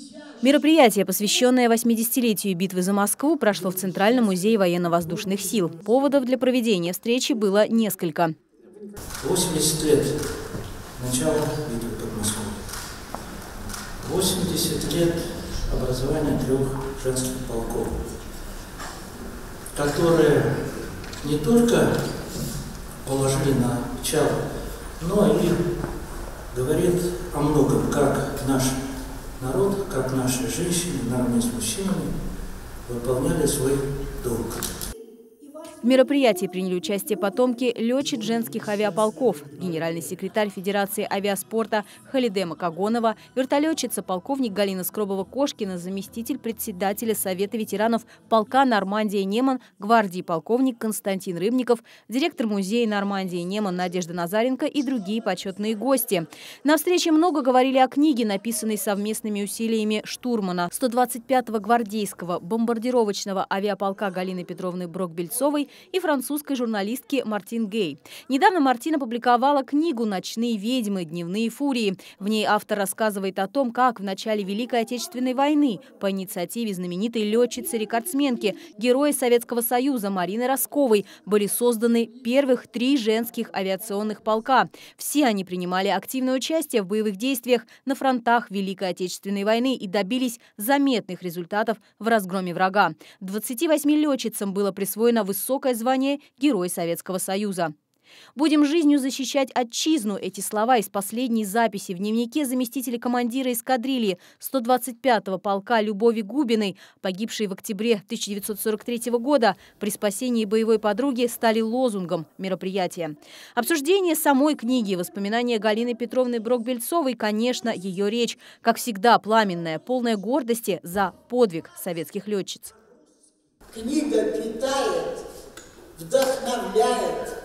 Мероприятие, посвященное 80-летию битвы за Москву, прошло в Центральном музее военно-воздушных сил. Поводов для проведения встречи было несколько. 80 лет начала битвы под Москвой. 80 лет образования 3 женских полков, которые не только положили начало, но и говорит о многом, как наш народ, как наши женщины наравне с мужчинами выполняли свой долг. В мероприятии приняли участие потомки летчиц женских авиаполков, генеральный секретарь Федерации авиаспорта Халиде Макогонова, вертолетчица полковник Галина Скробова-Кошкина, заместитель председателя Совета ветеранов полка Нормандия-Неман гвардии полковник Константин Рыбников, директор музея Нормандия-Неман Надежда Назаренко и другие почетные гости. На встрече много говорили о книге, написанной совместными усилиями штурмана 125-го гвардейского бомбардировочного авиаполка Галины Петровны Брок-Бельцовой и французской журналистки Мартин Гей. Недавно Мартин опубликовала книгу «Ночные ведьмы. Дневные фурии». В ней автор рассказывает о том, как в начале Великой Отечественной войны по инициативе знаменитой летчицы-рекордсменки, героя Советского Союза Марины Росковой были созданы первых 3 женских авиационных полка. Все они принимали активное участие в боевых действиях на фронтах Великой Отечественной войны и добились заметных результатов в разгроме врага. 28 летчицам было присвоено высокое звание Герой Советского Союза. «Будем жизнью защищать отчизну» – эти слова из последней записи в дневнике заместителя командира эскадрильи 125-го полка Любови Губиной, погибшей в октябре 1943 года при спасении боевой подруги, стали лозунгом мероприятия. Обсуждение самой книги, воспоминания Галины Петровны Брок-Бельцовой, конечно, ее речь, как всегда, пламенная, полная гордости за подвиг советских летчиц. Книга питает, вдохновляет,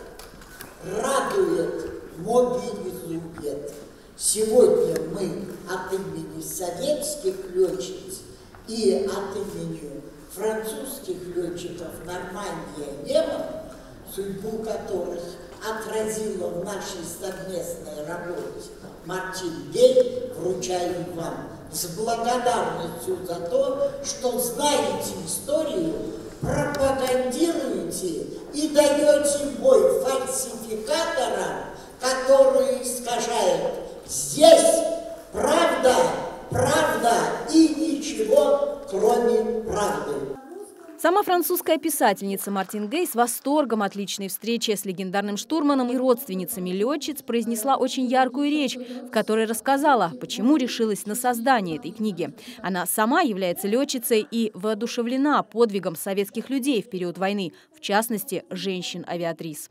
радует, мобилизует. Сегодня мы от имени советских летчиц и от имени французских летчиков Нормандия-Неман, судьбу которых отразила в нашей совместной работе Мартин Гей, вручаю вам с благодарностью за то, что знаете историю, пропагандируете и даете бой фальсификаторам, которые искажают. Здесь правда, правда и ничего, кроме правды. Сама французская писательница Мартин Гей с восторгом от личной встречи с легендарным штурманом и родственницами летчиц произнесла очень яркую речь, в которой рассказала, почему решилась на создание этой книги. Она сама является летчицей и воодушевлена подвигом советских людей в период войны, в частности, женщин-авиатрис.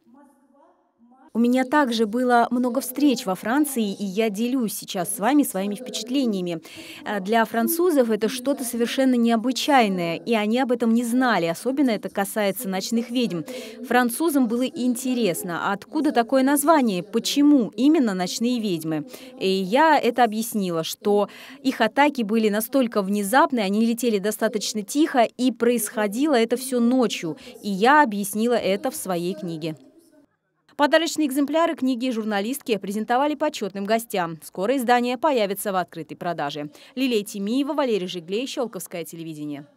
У меня также было много встреч во Франции, и я делюсь сейчас с вами своими впечатлениями. Для французов это что-то совершенно необычайное, и они об этом не знали. Особенно это касается ночных ведьм. Французам было интересно, откуда такое название, почему именно ночные ведьмы. И я это объяснила, что их атаки были настолько внезапны, они летели достаточно тихо, и происходило это все ночью. И я объяснила это в своей книге. Подарочные экземпляры книги журналистки презентовали почетным гостям. Скоро издание появится в открытой продаже. Лилия Тимиева, Валерий Жиглей, Щелковское телевидение.